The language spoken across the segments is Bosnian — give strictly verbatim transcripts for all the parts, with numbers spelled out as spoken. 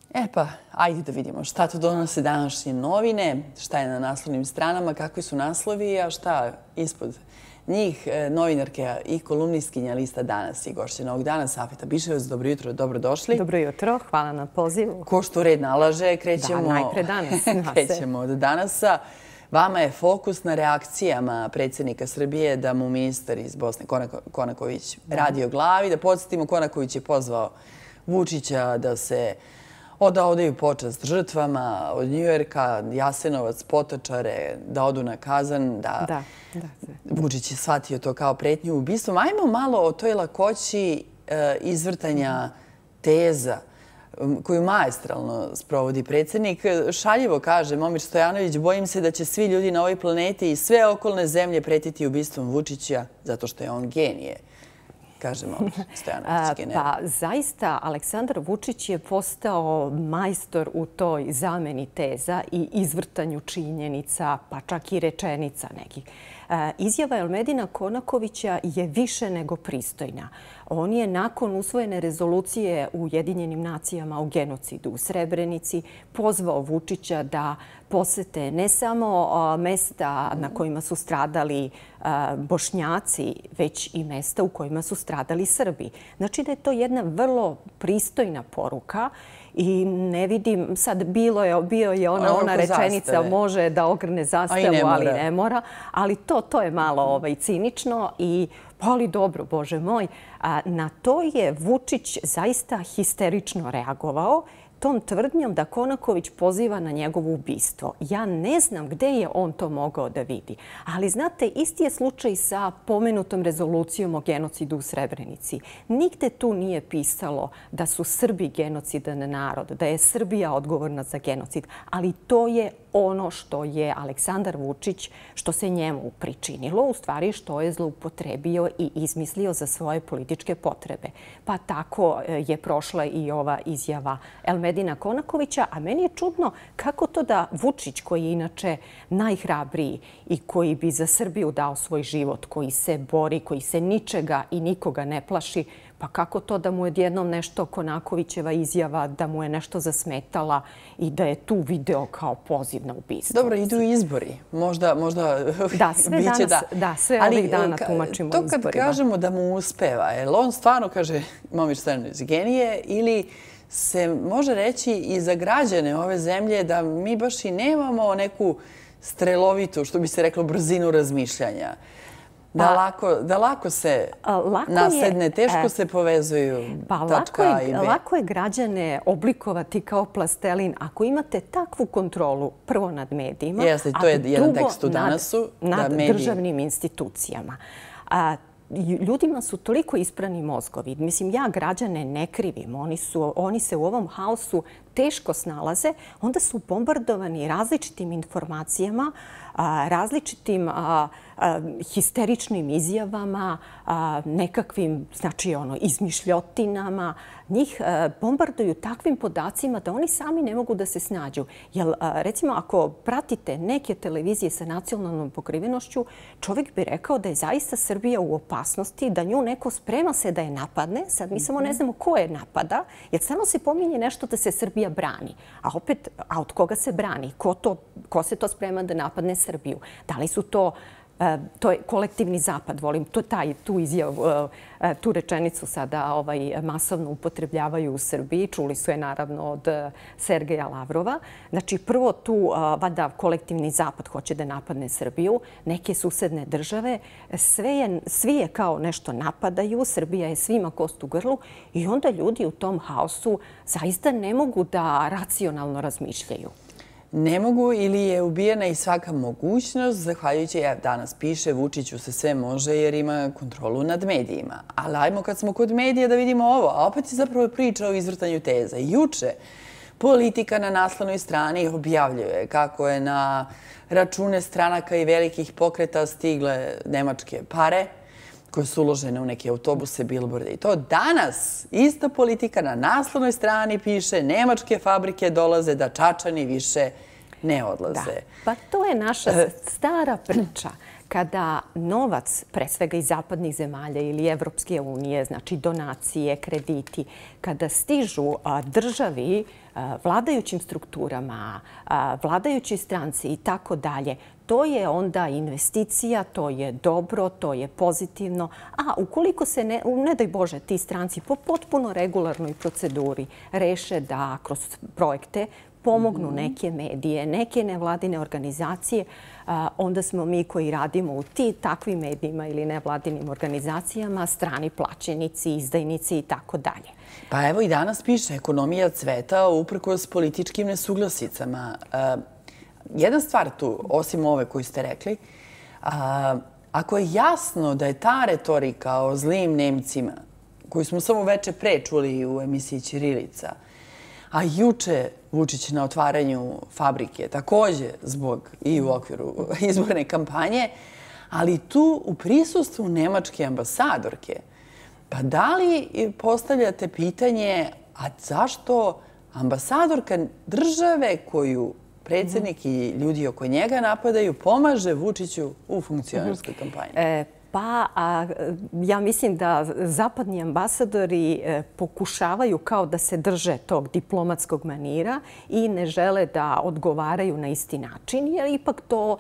E pa, ajde da vidimo šta to donose današnje novine, šta je na naslovnim stranama, kakvi su naslovi, a šta ispod njih. Novinarka i kolumnistkinja lista Danas i gošća novog dana, Safeta Biševac. Dobro jutro, dobrodošli. Dobro jutro, hvala na pozivu. Ko što red nalaže, krećemo, da, najpre danas, krećemo od danasa. Vama je fokus na reakcijama predsjednika Srbije da mu ministar iz Bosne, Konaković, radi o glavi. Da podsjetimo, Konaković je pozvao Vučića da se da odaju počast žrtvama od Njujorka, Jasenovac, Potočare, da odu na Kazan, da Vučić je shvatio to kao pretnju ubistvom. Ajmo malo o toj lakoći izvrtanja teza koju maestralno sprovodi predsjednik. Šaljivo kaže Momir Stojanović, bojim se da će svi ljudi na ovoj planeti i sve okolne zemlje pretiti ubistvom Vučića zato što je on genije. Kaže Momir Stojanović, genije. Pa zaista Aleksandar Vučić je postao majstor u toj zameni teza i izvrtanju činjenica, pa čak i rečenica nekih. Izjava Elmedina Konakovića je više nego pristojna. On je nakon usvojene rezolucije u Ujedinjenim nacijama o genocidu u Srebrenici pozvao Vučića da posete ne samo mesta na kojima su stradali Bošnjaci, već i mesta u kojima su stradali Srbi. Znači da je to jedna vrlo pristojna poruka i ne vidim, sad bilo je, bio je ona, ona rečenica može da ogrne zastavu, ali ne mora. Ali to, to je malo ovaj, cinično i ali dobro, Bože moj, na to je Vučić zaista histerično reagovao tom tvrdnjom da Konaković poziva na njegovo ubistvo. Ja ne znam gde je on to mogao da vidi. Ali znate, isti je slučaj sa pomenutom rezolucijom o genocidu u Srebrenici. Nigde tu nije pisalo da su Srbi genocidan narod, da je Srbija odgovorna za genocid. Ali to je ono što je Aleksandar Vučić, što se njemu pričinilo, u stvari što je zloupotrebio i izmislio za svoje političke potrebe. Pa tako je prošla i ova izjava Elmedina Konakovića, a meni je čudno kako to da Vučić, koji je inače najhrabriji i koji bi za Srbiju dao svoj život, koji se bori, koji se ničega i nikoga ne plaši, pa kako to da mu je odjednom nešto Konakovićeva izjava, da mu je nešto zasmetala i da je tu video kao poziv na ubistvo. Dobro, idu izbori. Možda, možda da, sve biće danas, da. Da, sve ovih dana tumačimo izborima. To kad kažemo da mu uspeva, je li on stvarno, kaže Momir Stojanović, genije ili se može reći i za građane ove zemlje da mi baš i nemamo neku strelovitu, što bi se reklo, brzinu razmišljanja? Da lako, da lako se lako nasedne, je, teško se povezuju pa tačka lako A i B. Lako je građane oblikovati kao plastelin ako imate takvu kontrolu prvo nad medijima, Jeste, to je jedan tekst u Danasu. Nad, nad mediji... državnim institucijama. A, ljudima su toliko isprani mozgovi. Mislim, ja građane ne krivim. Oni, su, oni se u ovom haosu teško snalaze. Onda su bombardovani različitim informacijama, različitim a, a, histeričnim izjavama, a, nekakvim, znači ono, izmišljotinama. Njih a, bombarduju takvim podacima da oni sami ne mogu da se snađu. Jer, a, recimo, ako pratite neke televizije sa nacionalnom pokrivenošću, čovjek bi rekao da je zaista Srbija u opasnosti, da nju neko sprema se da je napadne. Sad mi samo ne znamo ko je napada, jer samo se pominje nešto da se Srbija brani. A opet, a od koga se brani? Ko, to, ko se to sprema da napadne Srbiju? Da li su to, to je kolektivni zapad, volim to, taj, tu izjavu, tu rečenicu sada ovaj, masovno upotrebljavaju u Srbiji. Čuli su je naravno od Sergeja Lavrova. Znači prvo tu vada kolektivni zapad hoće da napadne Srbiju, neke susedne države, sve je, svi je kao nešto napadaju, Srbija je svima kost u grlu i onda ljudi u tom haosu zaista ne mogu da racionalno razmišljaju. Ne mogu ili je ubijena i svaka mogućnost, zahvaljujući, ja danas piše, Vučiću se sve može jer ima kontrolu nad medijima. Ali ajmo kad smo kod medija da vidimo ovo, a opet je zapravo priča o izvrtanju teza. Juče Politika na naslovnoj strani objavljuje kako je na račune stranaka i velikih pokreta stigle nemačke pare koje su uložene u neke autobuse, bilborde i to. Danas ista Politika na naslovnoj strani piše nemačke fabrike dolaze da Čačani više ne odlaze. Da. Pa to je naša stara priča. Kada novac, pre svega iz zapadnih zemalja ili Evropske unije, znači donacije, krediti, kada stižu državi vladajućim strukturama, vladajućoj stranci i tako dalje, to je onda investicija, to je dobro, to je pozitivno. A ukoliko se, ne, ne daj Bože, ti stranci po potpuno regularnoj proceduri reše da kroz projekte pomognu neke medije, neke nevladine organizacije, onda smo mi koji radimo u ti takvim medijima ili nevladinim organizacijama strani plaćenici, izdajnici i tako dalje. Pa evo i danas piše ekonomija cveta uprkos političkim nesuglasicama. Jedna stvar tu, osim ove koju ste rekli, ako je jasno da je ta retorika o zlim Nemcima, koju smo samo veče pre čuli u emisiji Ćirilica, a juče Vučić na otvaranju fabrike, takođe zbog i u okviru izborne kampanje, ali tu u prisustvu nemačke ambasadorke. Pa da li postavljate pitanje, a zašto ambasadorka države koju predsjednik i ljudi oko njega napadaju pomaže Vučiću u funkcionerskoj kampanji? E, Pa, a, ja mislim da zapadni ambasadori e, pokušavaju kao da se drže tog diplomatskog manira i ne žele da odgovaraju na isti način, jer ipak to,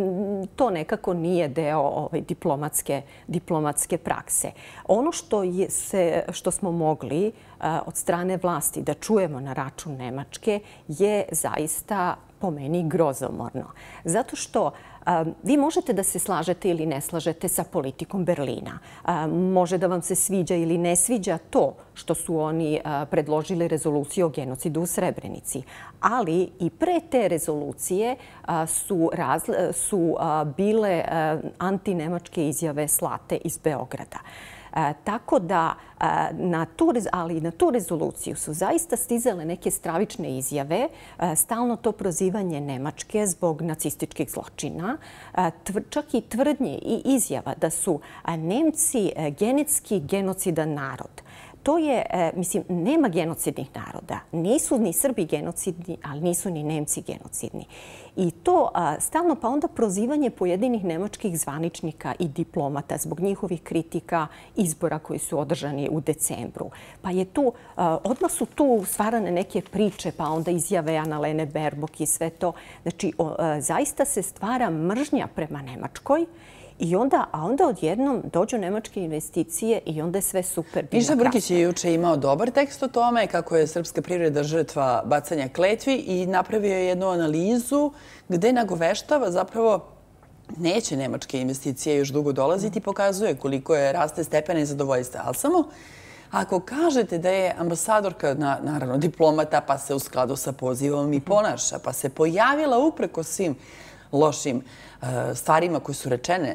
to nekako nije deo ovaj, diplomatske, diplomatske prakse. Ono što, je se, što smo mogli a, od strane vlasti da čujemo na račun Nemačke je zaista po meni grozomorno. Zato što vi možete da se slažete ili ne slažete sa politikom Berlina. Može da vam se sviđa ili ne sviđa to što su oni predložili rezoluciju o genocidu u Srebrenici. Ali i pre te rezolucije su, razli, su bile antinemačke izjave slate iz Beograda. E, tako da, e, na tu, ali na tu rezoluciju su zaista stizale neke stravične izjave, e, stalno to prozivanje Nemačke zbog nacističkih zločina, e, tvr, čak i tvrdnje i izjava da su Nemci e, genetski genocidan narod. To je, mislim, nema genocidnih naroda. Nisu ni Srbi genocidni, ali nisu ni Nemci genocidni. I to stalno, pa onda prozivanje pojedinih nemačkih zvaničnika i diplomata zbog njihovih kritika izbora koji su održani u decembru. Pa je tu, odmah su tu stvarane neke priče, pa onda izjave Annalene Baerbock i sve to. Znači, zaista se stvara mržnja prema Nemačkoj. I onda, a onda odjednom dođu nemačke investicije i onda je sve super. Miša Brkić je juče imao dobar tekst o tome kako je srpska privreda žrtva bacanja kletvi i napravio je jednu analizu gde nagoveštava zapravo neće nemačke investicije još dugo dolaziti i pokazuje koliko je raste stepena nezadovoljstva. Ali samo ako kažete da je ambasadorka, na, naravno diplomata, pa se u skladu sa pozivom i ponaša, pa se pojavila upreko svim lošim uh, stvarima koje su rečene.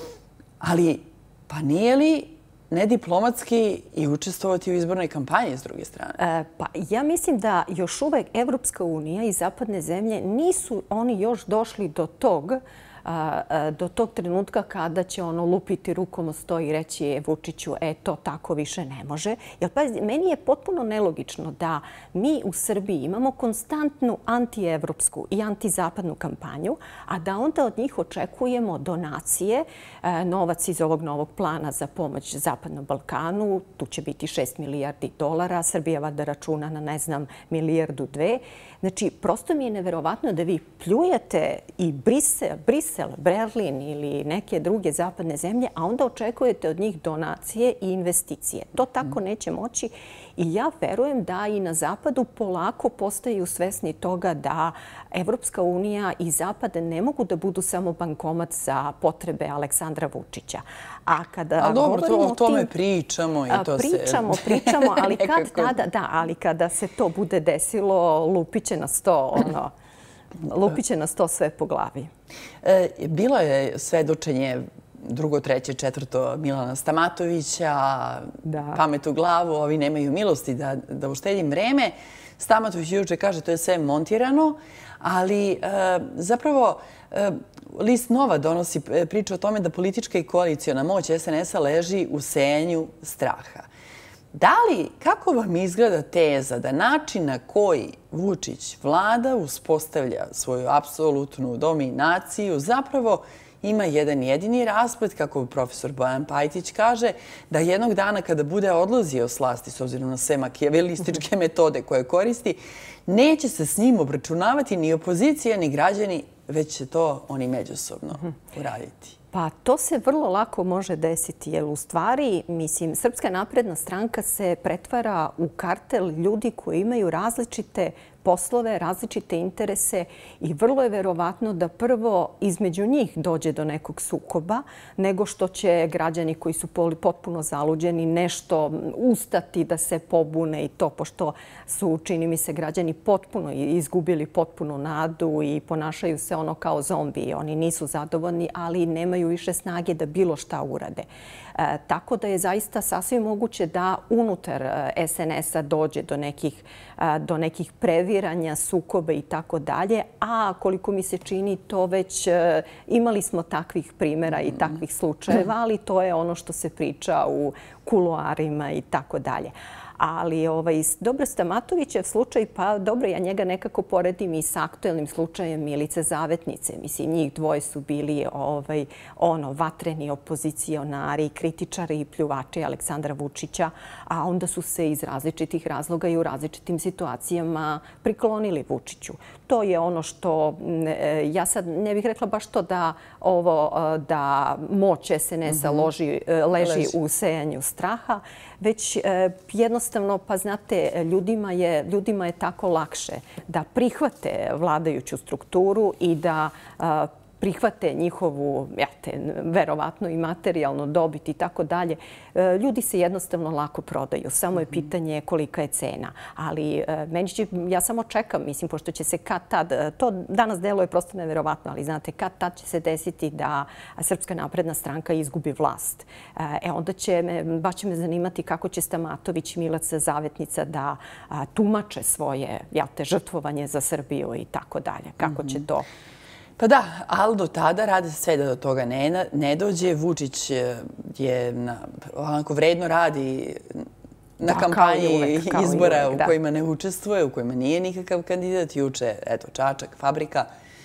Ali pa nije li nediplomatski i učestvovati u izbornoj kampanji s druge strane? E, pa ja mislim da još uvek Evropska unija i zapadne zemlje nisu oni još došli do tog do tog trenutka kada će ono lupiti rukom o sto i reći Vučiću, e, to tako više ne može. Jer, pa, meni je potpuno nelogično da mi u Srbiji imamo konstantnu antievropsku i antizapadnu kampanju, a da onda od njih očekujemo donacije, novac iz ovog novog plana za pomoć Zapadnom Balkanu, tu će biti šest milijardi dolara, Srbija vada računa na, ne znam, milijardu dve. Znači, prosto mi je neverovatno da vi pljujete i Brisel, Brisel, Berlin ili neke druge zapadne zemlje, a onda očekujete od njih donacije i investicije. To tako neće moći i ja verujem da i na Zapadu polako postaju svesni toga da Evropska unija i Zapad ne mogu da budu samo bankomat za potrebe Aleksandra Vučića. A kada a dobro, to, o tome tim, pričamo i to pričamo, se... Pričamo, ali kad tada, da, ali kada se to bude desilo, lupiće na sto, ono, lupiće na sto sve po glavi. E, bilo je svedočenje drugo, treće, četvrto Milana Stamatovića, da. Pamet u glavu, ovi nemaju milosti da, da uštedim vreme. Stamatović juče kaže to je sve montirano, ali e, zapravo e, List Nova donosi priču o tome da politička i koaliciona moć es en es a leži u sejanju straha. Da li, kako vam izgleda teza da način na koji Vučić vlada uspostavlja svoju apsolutnu dominaciju zapravo ima jedan jedini rasplet, kako profesor Bojan Pajtić kaže, da jednog dana kada bude odlazio s vlasti, s obzirom na sve makijavelističke metode koje koristi, neće se s njim obračunavati ni opozicija, ni građani, već će to oni međusobno uraditi. Pa to se vrlo lako može desiti, jer u stvari, mislim, Srpska napredna stranka se pretvara u kartel ljudi koji imaju različite poslove, različite interese i vrlo je verovatno da prvo između njih dođe do nekog sukoba, nego što će građani koji su potpuno zaluđeni nešto ustati da se pobune i to, pošto su, čini mi se, građani potpuno izgubili potpunu nadu i ponašaju se ono kao zombiji. Oni nisu zadovoljni, ali nemaju više snage da bilo šta urade. E, tako da je zaista sasvim moguće da unutar es en es-a dođe do nekih, do nekih previranja, sukobe i tako dalje. A koliko mi se čini, to već imali smo takvih primjera i takvih slučajeva, ali to je ono što se priča u kuloarima i tako dalje. Ali ovaj, dobro, Stamatovićev slučaj, pa dobro, ja njega nekako poredim i sa aktuelnim slučajem Milice Zavetnice. Mislim, njih dvoje su bili ovaj, ono, vatreni opozicionari, kritičari i pljuvači Aleksandra Vučića, a onda su se iz različitih razloga i u različitim situacijama priklonili Vučiću. To je ono što, ja sad ne bih rekla baš to da, ovo, da moć es en es-a loži, leži u sejanju straha, već jednostavno, pa znate, ljudima je, ljudima je tako lakše da prihvate vladajuću strukturu i da prihvate njihovu, jate, verovatno i materijalnu dobit i tako dalje. Ljudi se jednostavno lako prodaju. Samo je pitanje kolika je cena. Ali meni će, ja samo čekam, mislim, pošto će se kad tad, to danas deluje prosto neverovatno, ali znate, kad tad će se desiti da Srpska napredna stranka izgubi vlast. E onda će me, baš će me zanimati kako će Stamatović i Milica Zavetnica da tumače svoje, jate, žrtvovanje za Srbiju i tako dalje. Kako će to... Pa da, ali do tada rade sve da do toga ne, ne dođe. Vučić je na, onako vredno radi na da, kampanji uvek, izbora uvek, u kojima ne učestvuje, u kojima nije nikakav kandidat. Juče, eto, Čačak, fabrika,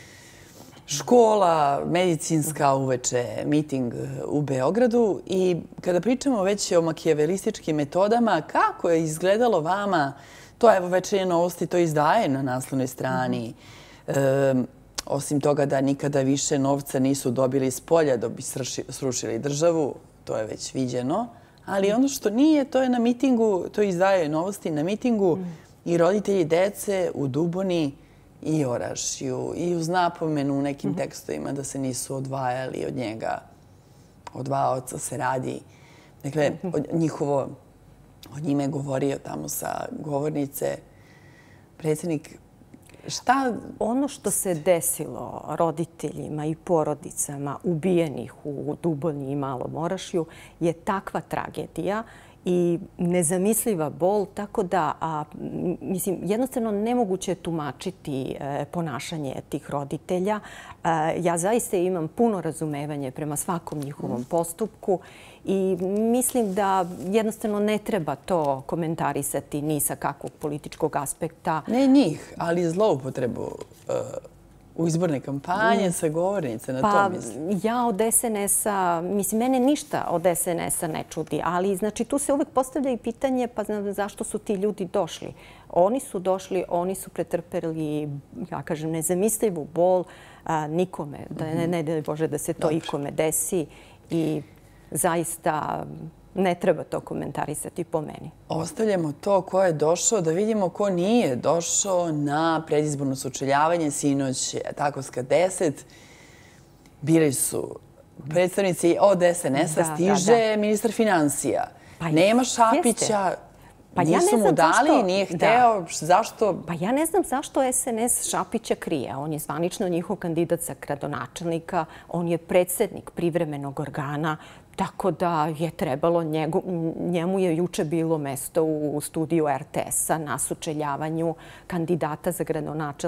škola, medicinska, uveče miting u Beogradu. I kada pričamo već o makijavelističkim metodama, kako je izgledalo vama, to evo Večernje novosti to izdaje na naslovnoj strani, mm-hmm. e, osim toga da nikada više novca nisu dobili s polja da bi srušili državu, to je već viđeno. Ali ono što nije, to je na mitingu, to izdaje novosti na mitingu i roditelji dece u Duboni i Orašju i uz napomenu u nekim tekstovima da se nisu odvajali od njega. O dva oca se radi. Dakle, njihovo, od njime je govorio tamo sa govornice predsjednik. Šta? Ono što se desilo roditeljima i porodicama ubijenih u Duboni i Malom Orašju je takva tragedija i nezamisliva bol, tako da, a, mislim, jednostavno nemoguće je tumačiti e, ponašanje tih roditelja. E, ja zaista imam puno razumevanje prema svakom njihovom postupku i mislim da jednostavno ne treba to komentarisati ni sa kakvog političkog aspekta. Ne njih, ali zloupotrebu e, u izborne kampanje sa govornice, na to mislim. Pa ja od es en es-a, mislim, mene ništa od es en es-a ne čudi, ali znači tu se uvek postavlja i pitanje pa znam zašto su ti ljudi došli. Oni su došli, oni su pretrpeli, ja kažem, nezamislivu bol a, nikome, da ne, ne daj Bože da se to Dobre. ikome desi i zaista ne treba to komentarisati po meni. Ostavljamo to ko je došao, da vidimo ko nije došao na predizborno sučeljavanje. Sinoć Takovska deset. Bili su predstavnici od es en es-a, stiže da, da. ministar financija. Pa nema Šapića, pa nisu ja mu dali, zašto, nije hteo. Da. Zašto? Pa ja ne znam zašto es en es Šapića krije. On je zvanično njihov kandidat za gradonačelnika, on je predsjednik privremenog organa, tako da je trebalo, njegu, njemu je juče bilo mesto u studiju er te es-a na sučeljavanju kandidata za gradonačelnika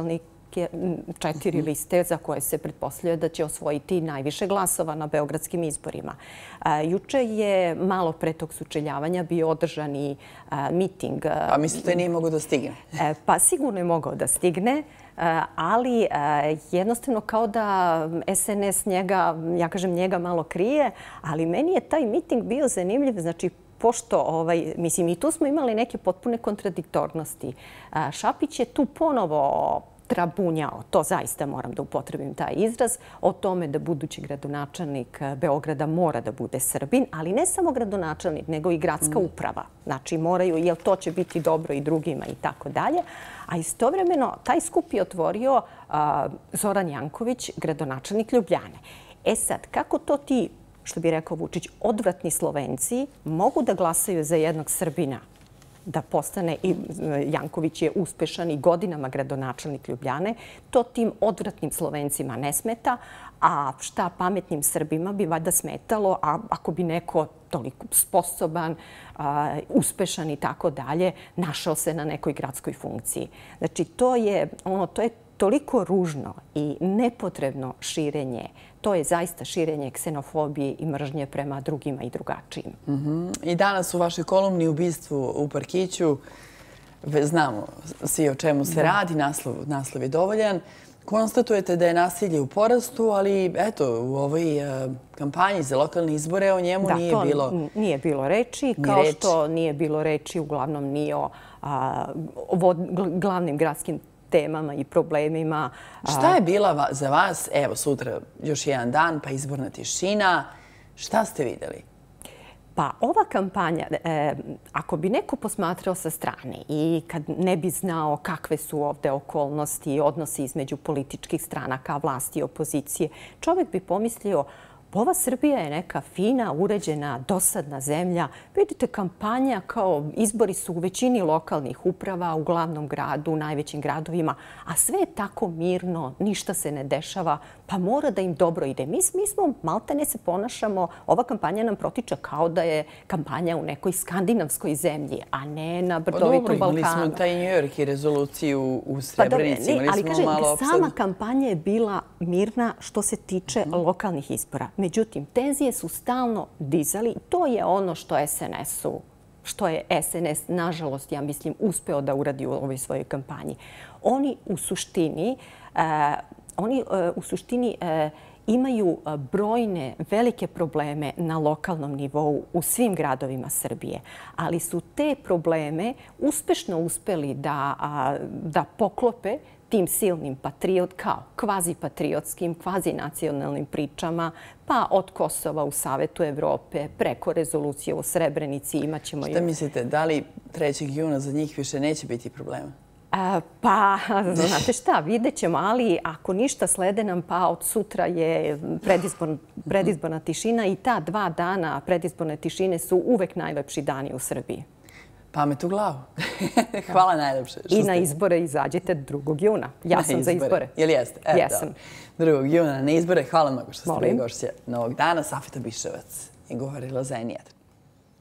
četiri liste za koje se pretpostavlja da će osvojiti najviše glasova na beogradskim izborima. Juče je malo pre tog sučeljavanja bio održan i miting. Pa mislite nije mogao da stigne? Pa sigurno je mogao da stigne, ali jednostavno kao da S N S njega, ja kažem njega malo krije, ali meni je taj miting bio zanimljiv, znači pošto, ovaj, mislim, i tu smo imali neke potpune kontradiktornosti. Šapić je tu ponovo trabunjao, to zaista moram da upotrebim taj izraz, o tome da budući gradonačelnik Beograda mora da bude Srbin, ali ne samo gradonačelnik, nego i gradska uprava. Znači moraju, jer to će biti dobro i drugima i tako dalje. A istovremeno taj skup je otvorio Zoran Janković, gradonačelnik Ljubljane. E sad, kako to ti, što bi rekao Vučić, odvratni Slovenci mogu da glasaju za jednog Srbina da postane, i Janković je uspešan i godinama gradonačelnik Ljubljane, to tim odvratnim Slovencima ne smeta, a šta pametnim Srbima bi valjda smetalo, a ako bi neko toliko sposoban, uspešan i tako dalje, našao se na nekoj gradskoj funkciji. Znači, to je ono, to je toliko ružno i nepotrebno širenje. To je zaista širenje ksenofobije i mržnje prema drugima i drugačijim. I danas u vašoj kolumni Ubistvu u parkiću, znamo svi o čemu se radi, naslov je dovoljan, konstatujete da je nasilje u porastu, ali eto, u ovoj kampanji za lokalne izbore o njemu nije bilo... Da, to nije bilo reči, kao što nije bilo reči uglavnom ni o glavnim gradskim temama i problemima. Šta je bila za vas, evo sutra još jedan dan, pa izborna tišina, šta ste vidjeli? Pa ova kampanja, ako bi neko posmatrao sa strane i kad ne bi znao kakve su ovde okolnosti i odnosi između političkih stranaka, vlasti i opozicije, čovjek bi pomislio ova Srbija je neka fina, uređena, dosadna zemlja. Vidite, kampanja kao izbori su u većini lokalnih uprava, u glavnom gradu, u najvećim gradovima, a sve je tako mirno, ništa se ne dešava, pa mora da im dobro ide. Mi, mi smo, maltene se ponašamo, ova kampanja nam protiče kao da je kampanja u nekoj skandinavskoj zemlji, a ne na brdovitom Balkanu. Imali smo taj New York i rezoluciju u Srebrenici. Pa ali kažem, sama kampanja je bila mirna što se tiče lokalnih izbora. Međutim, tenzije su stalno dizali. To je ono što S N S-u, što je S N S, nažalost, ja mislim, uspeo da uradi u ovoj svojoj kampanji. Oni u suštini, oni u suštini imaju brojne velike probleme na lokalnom nivou u svim gradovima Srbije, ali su te probleme uspešno uspeli da, da poklope tim silnim patriot, kao kvazi-patriotskim, kvazi-nacionalnim pričama, pa od Kosova u Savetu Evrope, preko rezolucije o Srebrenici imat ćemo... Šta mislite, da li trećeg juna za njih više neće biti problema? Pa, znate šta, vidjet ćemo, ali ako ništa slede nam, pa od sutra je predizborna tišina i ta dva dana predizborne tišine su uvek najlepši dani u Srbiji. Pamet u glavu. Hvala najlepše. I na izbore izađite drugog juna. Ja sam za izbore. Jel jeste? Jesam. drugog juna na izbore. Hvala mnogo što ste bili gošće Novog dana. Safeta Biševac je govorila za N jedan.